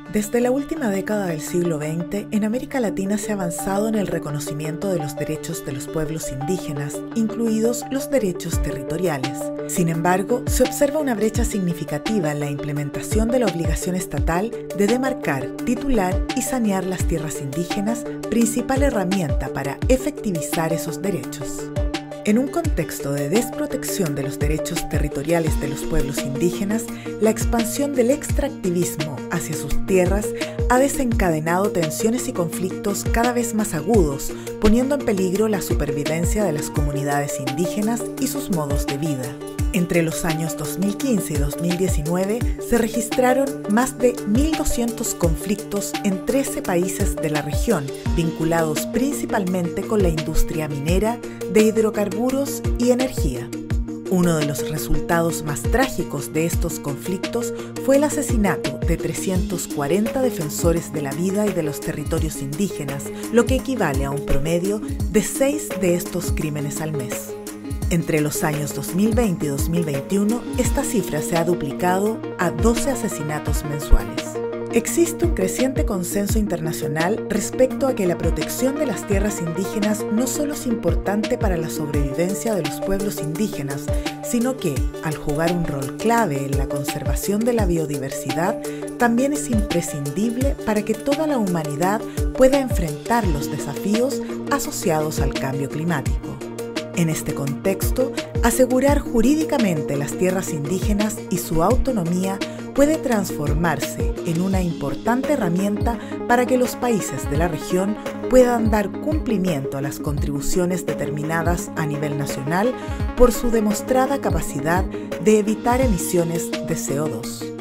Desde la última década del siglo XX, en América Latina se ha avanzado en el reconocimiento de los derechos de los pueblos indígenas, incluidos los derechos territoriales. Sin embargo, se observa una brecha significativa en la implementación de la obligación estatal de demarcar, titular y sanear las tierras indígenas, principal herramienta para efectivizar esos derechos. En un contexto de desprotección de los derechos territoriales de los pueblos indígenas, la expansión del extractivismo hacia sus tierras ha desencadenado tensiones y conflictos cada vez más agudos, poniendo en peligro la supervivencia de las comunidades indígenas y sus modos de vida. Entre los años 2015 y 2019 se registraron más de 1.200 conflictos en 13 países de la región, vinculados principalmente con la industria minera, de hidrocarburos y energía. Uno de los resultados más trágicos de estos conflictos fue el asesinato de 340 defensores de la vida y de los territorios indígenas, lo que equivale a un promedio de 6 de estos crímenes al mes. Entre los años 2020 y 2021, esta cifra se ha duplicado a 12 asesinatos mensuales. Existe un creciente consenso internacional respecto a que la protección de las tierras indígenas no solo es importante para la sobrevivencia de los pueblos indígenas, sino que, al jugar un rol clave en la conservación de la biodiversidad, también es imprescindible para que toda la humanidad pueda enfrentar los desafíos asociados al cambio climático. En este contexto, asegurar jurídicamente las tierras indígenas y su autonomía puede transformarse en una importante herramienta para que los países de la región puedan dar cumplimiento a las contribuciones determinadas a nivel nacional por su demostrada capacidad de evitar emisiones de CO2.